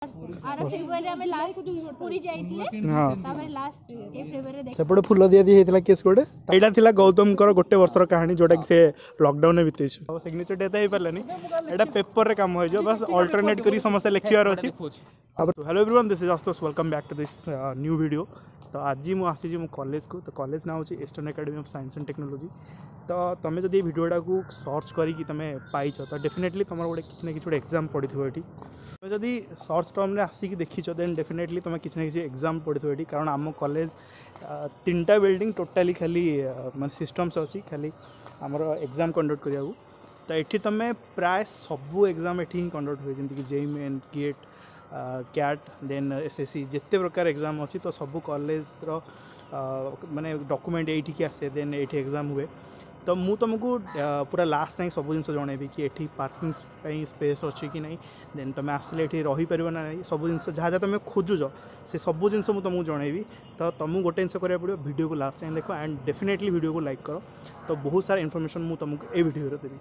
सेपटे फुल दिया दी होता केस गोटे यहाँ था गौतम गोटे वर्षर कहानी जोटा कि से लॉकडाउन बीते सिग्नेचर डेट हो पारानी यहाँ पेपर काम हो बस अल्टरनेट कर समस्त लिखार अच्छी। Hello everyone, this is Ashutosh, welcome back to this new video. तो आज मुझे मो कॉलेज को, तो कॉलेज ना हूँ Eastern Academy of Science and Technology. तो तुम जब वीडियोटा को सर्च करके तुम पाइछ तो डेफिनेटली तुम गोटे किसी ना कि एग्जाम पड़ी थो ये तुम जब सर्च टर्म आसिक देखीच देन डेफिनेटली तुम किसी ना कि एग्जाम पड़ी थो ये, कारण आम कॉलेज 3टा बिल्डिंग टोटाली खाली माने सिस्टम्स अच्छी खाली आमर एग्जाम कंडक्ट करा। तो ये तुम प्राय सबू एग्जाम ये कंडक्ट हुए जमीक JEE Main GATE CAT then SSC जिते प्रकार एग्जाम अच्छी। तो सबू कॉलेज माने डॉक्यूमेंट ये आसे देन ये एग्जाम हुए। तो मु तुमको पूरा लास्ट टाइम सब जिन जनइबी कि ये पार्किंग स्पेस अच्छी कि नहीं, देन तुम आसले ये रहीपर ना नहीं, सब जिन जहाँ जहाँ तुम खोजुच से सब जिन तुमको जनइबी। तो तुमको गोटे जिन करा पड़ो, वीडियो को लास्ट टाइम देख एंड डेफिनेटली वीडियो को लाइक कर। तो बहुत सारा इनफॉरमेशन मुझे तुमको ये वीडियो देवी।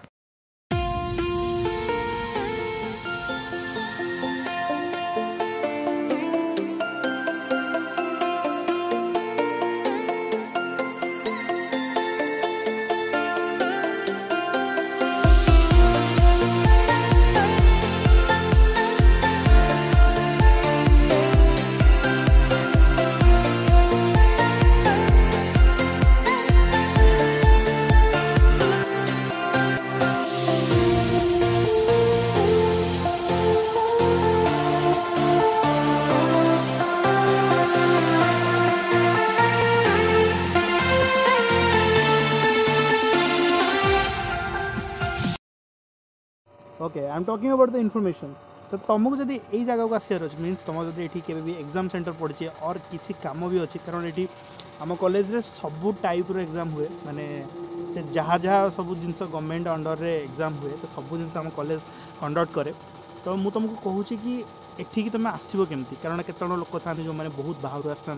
Okay, I am talking about the information. तो तुमको जब यही जगह को आसार अच्छे मीन्स तुम जब ये भी एग्जाम सेंटर पड़े और किसी काम भी अच्छे, कारण ये आम कॉलेज रे सबू टाइप रो एग्जाम हुए, माने जहाँ जहाँ सब जिन गवर्नमेंट अंडर रे एग्जाम हुए तो सब जिन आम कॉलेज कंडक्ट करे। तो मुझे तुमको कहूँ कि एठिकी तुम आसो केमती, कारण केत लोक था जो मैंने बहुत बाहर आसता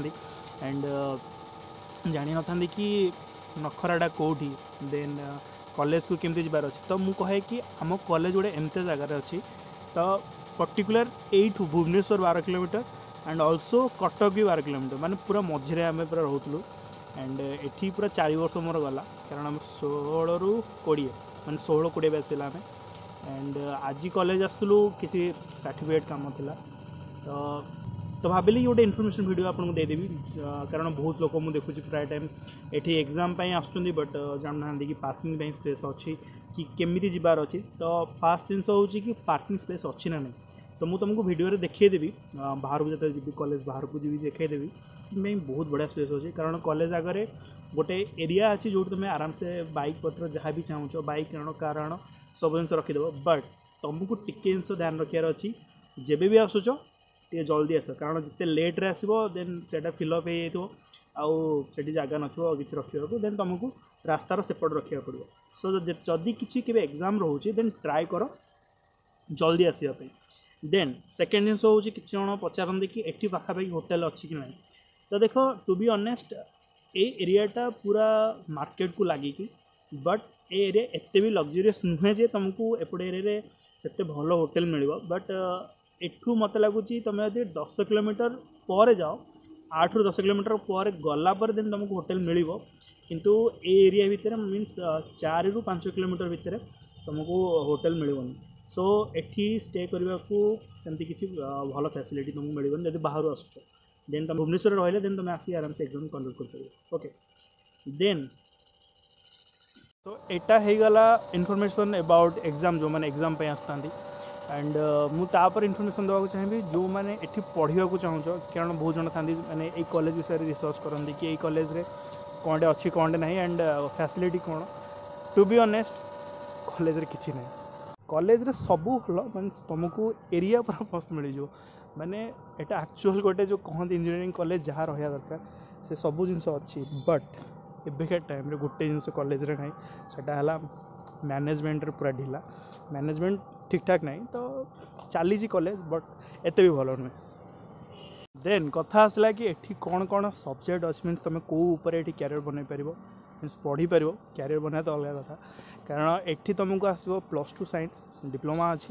एंड जानी ना कि नखराटा कौटी देन कॉलेज को केमती जबार अच्छी। तो मुझे कहे कि आम कॉलेज गोटे एमती जगार अच्छी। तो पर्टिकुलर एठू Bhubaneswar 12 kilometre and also Cuttack भी 12 किलोमीटर, माने पूरा मझे आम पूरा रोलु एंड एठी पूरा 4 वर्ष मोर गला, कारण आम 16 रू 20 माने 16-20 बैच पिला आम एंड आज कॉलेज आसलु किसी सर्टिफिकेट काम था। तो भाविली गोटे इनफॉरमेशन वीडियो आपको देदेवी, कारण बहुत लोक मुझे देखुची प्राय टाइम ये एग्जाम आसुँच बट जानना कि पार्किंग स्पेस अच्छी कि केमिति जीवार अच्छी। तो फास्ट जिनस हूँ कि पार्किंग स्पेस अच्छी ना नहीं। तो मुझे तुमको वीडियो देखेदेवी बाहर को जो जी कॉलेज बाहर को जी देखेदेवी मैं बहुत बढ़िया स्पेस अच्छी, कारण कॉलेज आगे गोटे एरिया अच्छी जो तुम आराम से बाइक पत्र जहाँ भी चाहूँ बाइक आण कार आण सब जिन रखीदेव। बट तुमको टिके जिन ध्यान रखार अच्छी, जेबे भी आसुच टे जल्दी आस, कारण जिते लेट्रे आसो देन से फिलअप हो आउट जगह न कि रखा देन तुमको रास्तार सेपट रखा पड़ो। सो जदि किसी के एग्जाम रोचे देन ट्राए कर जल्दी आसवाई। देन सेकेंड जिन हूँ कि जन पचारती कि एटी पाखापाखि होटेल अच्छी कि ना। तो देख टू बी ऑनेस्ट ये एरियाटा पूरा मार्केट को लगिकी, बट ये एरिया एत भी लग्जरीयस नुहे जे तुमको एपटे एरिया से भल होटेल मिल। बट एठू मत लगुच तुम यदि 10 किलोमीटर पर जाओ 8 ରୁ 10 किलोमीटर पर गलापर देन तुमको होटेल मिल, किंतु ए एरिया भितर मीन्स 4 ରୁ 5 किलोमीटर भितर तुमको होटेल मिलनी। सो एठी स्टे करने को सेमती किसी भल फैसिलिटी तुमको मिलनी जब बाहर आसुच देन तुम भुवनेश्वर रही देन तुम आसी आराम से एग्जाम कंडक्ट कर पार। ओके, देन तो एटा हो गला इनफॉरमेशन अबाउट एग्जाम जो मैंने एग्जाम पे आसता एंड मुझे इनफॉरमेशन देवाक चाहिए जो मैंने ये पढ़ा चाहूँ, कारण बहुत जन था मैंने ये कॉलेज विषय रिसर्च करती कि ये कॉलेज रे कौन अच्छी कौन ना एंड फैसिलिटी कौन। टू बी ऑनेस्ट कॉलेज रे किसी ना, कॉलेज रे सबू भल मान तुमको एरिया पूरा मस्त मिल जाओ, माने एटा एक्चुअल गोटे जो कहते इंजीनियरिंग कॉलेज जहाँ रहा दरकार से सबू जिन अच्छी। बट एबेका टाइम रे गोटे जिन कॉलेज रे ना सेटा मैनेजमेंट पूरा ढिला, मैनेजमेंट ठीक ठाक नहीं। तो चली कॉलेज बट एत भी भल नुहे। देन कथा आसला कि एठी कौन कौन सब्जेक्ट अच्छे मीन तुम कौ ऊपर ये कैरियर बन पार मीन्स पढ़ी पार, कैरियर बना तो अलग कथा, कारण एठी तुमको आसो +2 साइंस डिप्लोमा अच्छी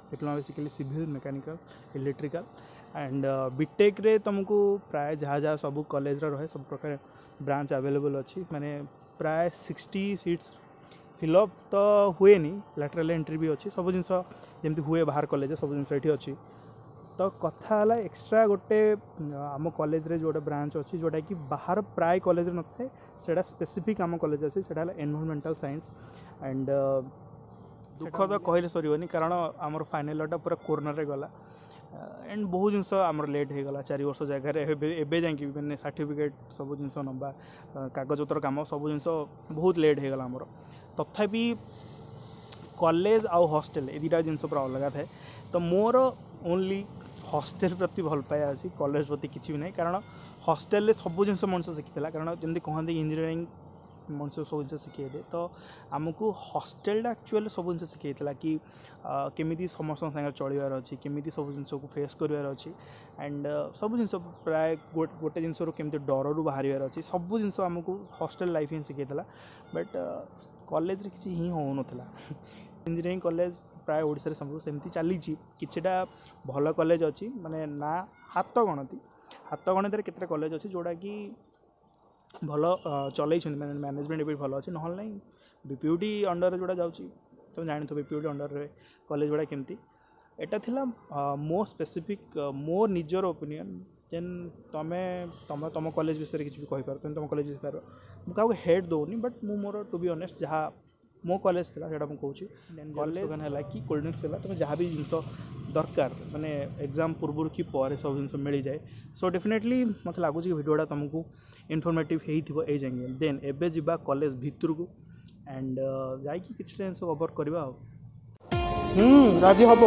diploma basically civil mechanical electrical and BTech रे तुमको प्राय जहाँ जहाँ सब कॉलेज रहे सब प्रकार ब्रांच अवेलेबल अच्छी माने प्राय 60 सीट्स फिलअप तो हुए नहीं लैटरल एंट्री भी अच्छी सब जिनस जमी हुए बाहर कॉलेज सब जिन ये अच्छी तो कथा है एक्सट्रा गोटे आम कॉलेज रे जोटे ब्रांच अच्छी जोटा कि बाहर प्राय कॉलेज न थाए सेटा स्पेसिफिक आम कॉलेज अच्छी सेटा एनवायरमेंटल साइंस एंड दुख तो कहले सर कारण आमर फाइनाल टा पूरा कोरोना रे गला एंड बहुत जिनस आमर लेट हो गला 4 वर्ष जगह एबे जाकि मैंने सर्टिफिकेट सब जिनस नवा कागजपत्र काम सब जिनस बहुत लेट हो गला आमर तथापि कॉलेज आउ हॉस्टल ए दुटा जिनस पूरा अलग थाए तो मोर ओनली हॉस्टेल प्रति भल पाया अच्छी कॉलेज प्रति किसी भी नहीं कारण हॉस्टेल सब जिन मनुष्य शिखीला कारण जमी कहते इंजीनियरिंग मनुष्य सब जिन शिखे तो आमको हॉस्टेल एक्चुअली सब जिन शिखेला कि केमी समस्त सागर चलवार अच्छी केमी सब जिन को फेस करार अच्छी एंड सब जिन प्राय गोटे जिन केमी डर रू बाहर अच्छी सब जिन आमको हॉस्टेल लाइफ ही शिखेला बट कॉलेज रे किसी ही हो नाला इंजीनियरिंग कॉलेज प्राय ओडिशा रे सब सेमती चली किछिटा भल कॉलेज अच्छी माने ना हाथ गणति केते कॉलेज अच्छी जोड़ा कि भल चल मैनेजमेंट भी भल अच्छे ना ना बीपीयूटी अंडर जोड़ा जाऊँगी तुम जानी बीपीयूटी अंडर रे कॉलेज गुड़ा केमती एटा थिला मो स्पेसिफिक मोर निजर ओपिनियन जेन तुम तुम कॉलेज विषय किसी भी कहीपर तुम तुम कॉलेज विषय मुझे हेड दौनी बट मु मोर टू बी ऑनेस्ट जहाँ मो कॉलेज थी से मुझे कॉलेज है कि कोल्ड ड्रिंक्स है तुम जहाँ भी जिन दरकार माने एग्जाम पूर्व कि पर सब जिन मिल जाए सो डेफिनेटली मत लगुच कि भिडियोटा तुमको इनफॉर्मेटिव हो जाए देन एबे जिबा कॉलेज भितर को एंड जाकि किसी जिन कवर करवा राजी हम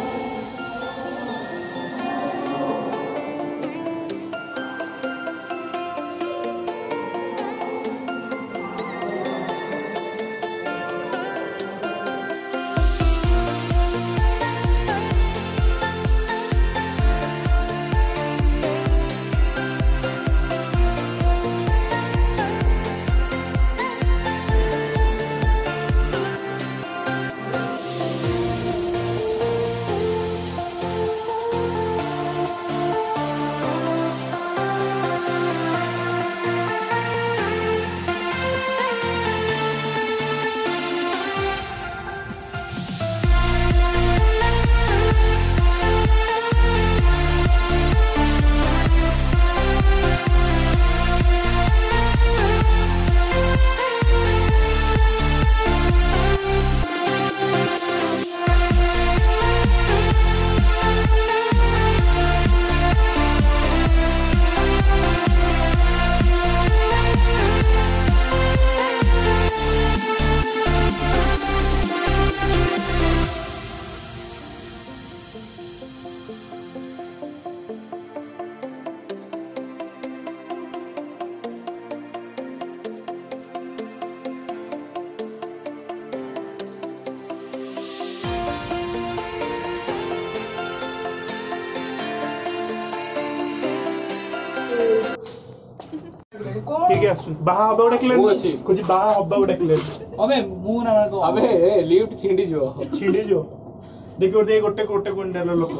ठीक है बाहा हबा डाकले कुछ बाहा हबा डाकले अबे मु ना को अबे लिफ्ट छिंडी जो देखो दे गोटे गोटे क्विंटल लोक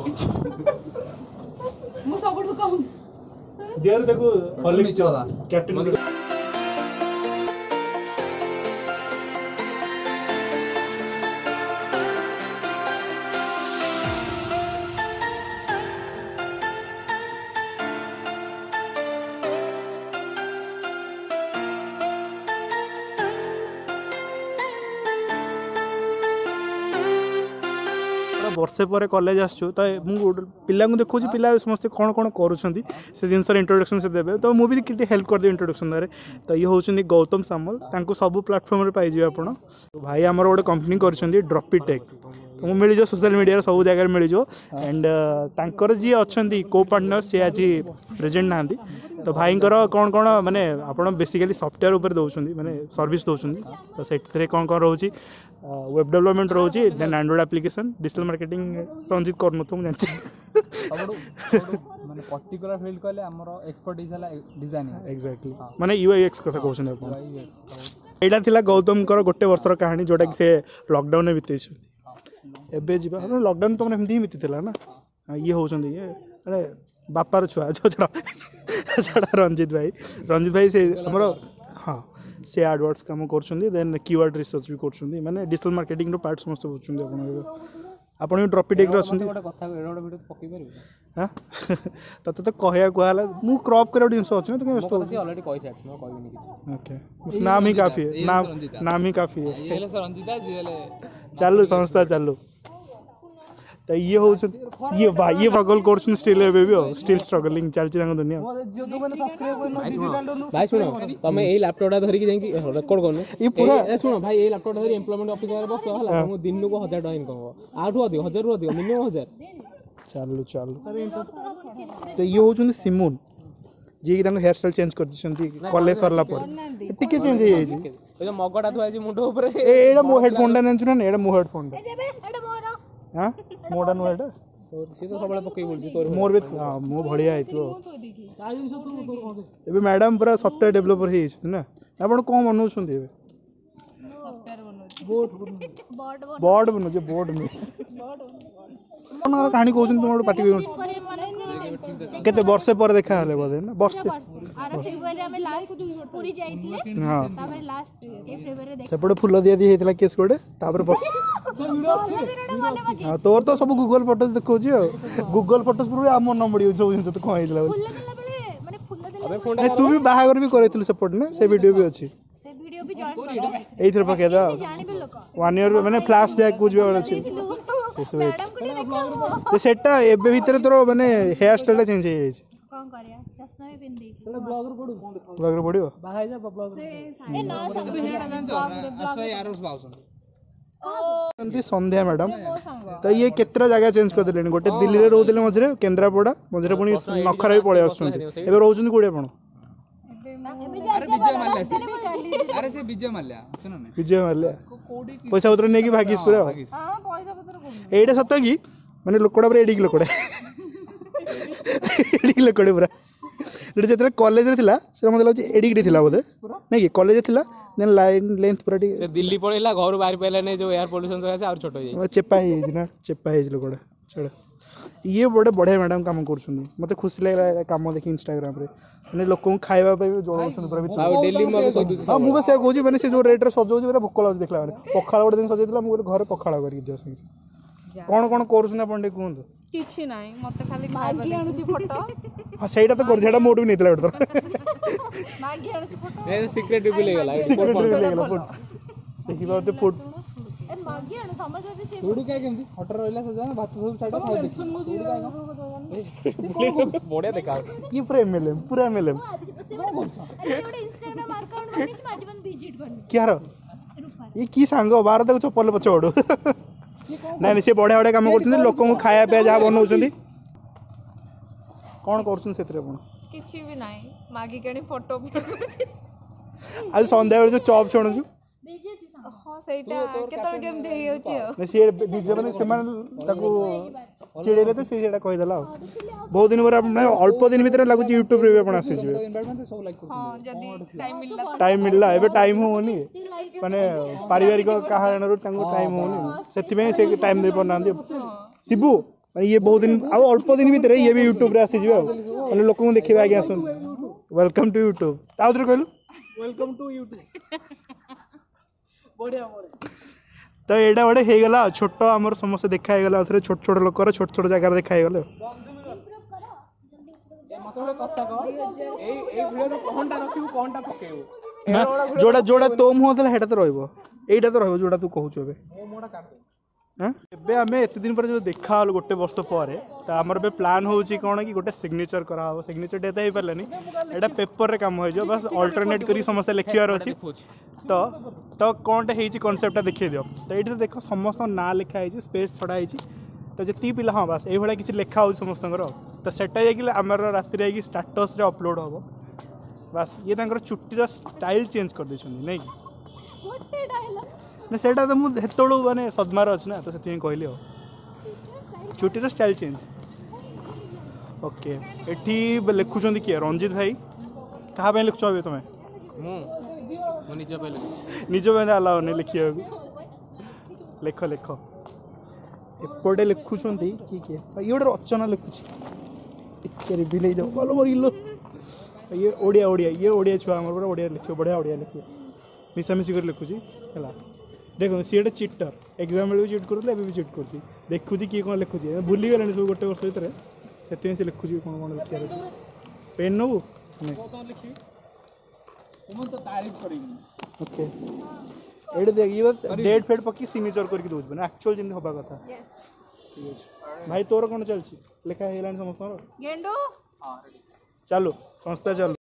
मु सबटु कम देर देखो हॉलिक्स कैप्टन वर्षे पर कॉलेज आसु तो मुझे पिला देखो पिला समस्त कौन कौन करुँच से जिन इंट्रोडक्शन से देवे तो मुझे भी हेल्प कर दे इंट्रोडक्शन दारे तो ये होती गौतम सामल सब प्लाटफर्म पाइबे आप भाई आमर गोटे कंपनी कर ड्रॉपिटेक तो मिल जाओ सोशल मीडिया सब जगह मिल जाओ एंड तांकर जी अच्छा को पार्टनर सी आज प्रेजेंट ना तो भाई कौन कौन माने आप बेसिकली सॉफ्टवेयर उपर दौरान माने सर्विस दौरान तो से कौन कौन रोचे वेब डेवलपमेंट रोचे then Android application digital marketing रंजित करनु तुम जानछि माने पर्टिकुलर फील्ड कहले हमर एक्सपर्टीज हला डिजाइनिंग एग्जैक्टली माने यूआईएक्स कथा कहउछन आपण एटा थिला गौतम कर गोटे वर्षर कहानी जोटा कि से लॉकडाउन में बितेछ एबे जीवा लॉकडाउन तुम एमती ही बीतीला ना ये होउछंदी ये अरे बापार छुआ छड़ा छड़ा रंजित भाई से हमर हाँ से एडवर्ड्स काम करछंदी देन कीवर्ड रिसर्च भी करछंदी माने डिजिटल मार्केटिंग रो पार्ट समस्त होछंदी आपण ड्रॉपी टेक रो अछंदी गोटे कथा एडो वीडियो पकई परबो हां तते तो कहया कहला मु क्रॉप करे डिंस अछि ना तो मैं ऑलरेडी कहि साइड मैं कहबिनी किछ ओके नाम ही काफी है नाम ही काफी है ये ले सर रंजिता जी ले चालू संस्था चालू तो ये हो ये भाई ये स्ट्रगल कोर्स स्टिल एबे भी स्टिल स्ट्रगलिंग चलची तांग दुनिया जो मैंने सब्सक्राइब करनो डिजिटल भाई सुनो तमे एई लैपटॉप धरि कि जाई कि रिकॉर्ड करनो ये पूरा ए सुनो भाई एई लैपटॉप धरि एम्प्लॉयमेंट ऑफिस रे बस हला हम दिन को 1000 टका इनकम हो आठु अधिक 1000 रु अधिक मिनिमम 1000 चालू तो ये हो सिमुन जी कि हेयर स्टाइल चेंज कर दिसंती कॉलेज सरला पर टिके चेंज हे जी ए जो मगडा थुआ जी मुंडो ऊपर एडा मो हेडफोन दा नंचु ना एडा मो हेडफोन दा एडा मोर हां मोडा नो एडा से तो सबले पकई बोलजी तोर मोर बे हां मो बढ़िया आइतो आ जिंस तू एबे मैडम पूरा सॉफ्टवेयर डेवलपर हे छी ना आपण कोन बनउ छुंदी एबे सॉफ्टवेयर बनउ बोर्ड बनउ जे बोर्ड में कहानी कहउछन तुम पार्टी केते वर्ष पर देखा हले बोदे ना वर्ष आर फेब्रुआरी हमें लास्ट पूरी जाइतले हां तापर लास्ट ए फेब्रुआरी देख सेपटे फुल दिया दी हेतला केस कोडे तापर वर्ष हां तोर तो सब गूगल फोटोज देखौची गूगल फोटोज पर हम मन पड़ी सब जिंस तो कहइला फुल देला बेले माने फुल देला नहीं तू भी बाहागर भी करैथिल सेपट ना से वीडियो भी अछि से वीडियो भी जॉइन कर एथर पके दा जानि बे लोक 1 ईयर माने फ्लैश बैक कुछ भी अछि मैडम को देखो तो सेटा एबे भीतर तोर माने हेयर स्टाइल चेंज हे जाय कोन करिया चश्मा भी पिन देई सेटा ब्लॉगर पडू ब्लॉगर पडियो बाहाय जा ब्लॉगर ए ना सब असो यार उस बाउसन अंती संध्या मैडम तो ये केतरा जगह चेंज कर देलेनी गोटे दिल्ली रे रहउतले मझरे केंद्रापड़ा मझरे पुनी नखरा भी पळे आछुंती एबे रहउछन कोडे आपण अरे से विजय माल्या सुनो ना विजय माल्या पैसा उतर नेकी भागिस पूरा हां पैसा पत्र कोन एडा सत्ता की माने लोकड़ा पर एडी लोकड़ा एडी लोकड़े पूरा एडी जेतरे कॉलेज रे थिला से मतलब लागी एडी डी थिला बोधे नै कि कॉलेज रे थिला देन लाइन लेंथ पूरा टी से दिल्ली पळेला घर बाहर पहिले नै जो एयर पोल्यूशन से और छोटो जाई चेपा हे ना चेपा हे लोकड़ा छड़ ये बड़े बढ़िया मैडम काम करछुनी मते खुशी लागला काम देखि इंस्टाग्राम रे माने लोक खाइबा पे जोड़छन पूरा भीतर आ दिल्ली में सदु हां मु बस कहूची माने से जो रेट रे सजौची पूरा भोक लागछ देखला माने पखाळ गोटे दिन सजैतला मु घर पखाळ करी दियो संगे कोन कोन करछन पंडे कहंतु किछि नाही मते खाली मागी आणुची फोटो हां सेटा तो कर जेडा मोटू नेतला बेटर मागी आणुची फोटो ए सीक्रेट भी ले गेला सीक्रेट ले गेला फोटो देखि बाते फोटो ए मागी आणु समझ भी से छोडू काय केमती हटर रहला सजा भात सब साइड खाइ दे बढ़िया देखा ये पूरा एमएलएम गोटे इंस्टाग्राम अकाउंट बनिच माझी पण विजिट करनी क्या रो ये की सांग बार तक चप्पल पछोडू नहीं से बढ़िया बढ़िया काम करछन लोक को खाया पे जा बनौछन कोन करछन सेतरे कोन किछि भी नाही मागी केनी फोटो आज संध्या बेले जो चॉप छोड़छु बेजेती सांग हां सेटा केतल गेम देई होची नहीं से बीजे माने से मान ताको चिड़ेले तो से सेटा कहि देला बहुत दिन पर अल्प दिन भीतर लागु YouTube रे अपन आसी जे एनवायरनमेंट सब लाइक हां जदी टाइम मिलला एबे टाइम होनी माने पारिवारिक कारण रो तांको टाइम होनी सेति में से टाइम दे पनांदी शिबू ये बहुत दिन आ अल्प दिन भीतर ये भी YouTube रे आसी जे माने लोक को देखिबा आगे आसन वेलकम टू YouTube ताउद्र कहलु वेलकम टू YouTube बढ़िया तो एडा बड़े हे गला छोटो हमर समस्त देखा हे गला छोट छोट लोकर छोट छोट जगह देखा हे गले मतलब कथा कह ए वीडियो कोनटा रखियो कोनटा पकेयो जोड़ा जोड़ा तोम होतला हेटा तो रहइबो एटा तो रहइबो जोड़ा तू कहू छबे मोडा काट दे हां एबे हमें एते दिन पर जो देखा हल गोटे वर्ष पर त हमर बे प्लान होउची कोन कि गोटे सिग्नेचर करा हो सिग्नेचर डेटा हे परलानी एटा पेपर रे काम होय जो बस अल्टरनेट करी समस्त लिखियार अछि तो कोनटे हेची कांसेप्ट देखिए दियो तो एठी देखो समस्त ना लिखा हेची स्पेस छडा हेची तो जति पिला हां बस एही भला किछि लिखा हो समस्त तो सेटा जे कि हमर रात्रि रे कि स्टेटस रे अपलोड होबो बस ये तांकर चुट्टीर स्टाइल चेंज कर देछन नै कि गोटे डायलॉग ना सेटा तो मु हेतोळो माने सदमार अछि ना तो सेति कहली हो चुट्टीर स्टाइल चेंज ओके एठी लिखुछन कि रंजित भाई कहा पे लिखछो अबे तमे मु निज पे निज पे अलाउ नहीं लिखिया लिख लिख एपटे लिखुंट किए किए ये गोटे रचना लिखुची टिके रिभिल हो जाओ भल मरिलो ये ओडिया ओडिया ये ओडिया छुआ आम पूरा ओडिया लिखे बढ़िया ओडिया लिखे मिसामिशी कर लिखुची है देखो सी गोटे चिटर एग्जाम बेलू चिट करूँ भी चिट कर देखुची किए कौन लिखुची भूली गलानी सब गोटे वर्ष भितर से लिखुची कौन कौन लिखा पेन नबू ओके एटे देख ये डेट फेट पक्की सिग्नेचर करके दौर मैंने एक्चुअल जमी हवा कथा ठीक है भाई तोर कौन चलती लिखा है समस्त गेंडू चलो संस्था चलो